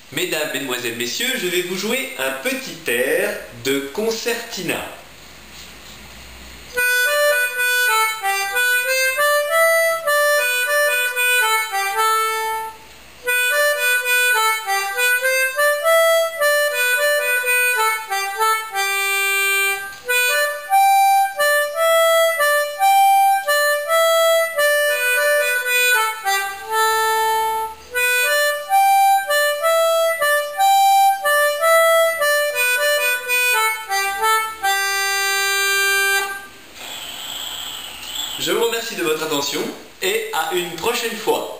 Mesdames, Mesdemoiselles, Messieurs, je vais vous jouer un petit air de concertina. Je vous remercie de votre attention et à une prochaine fois.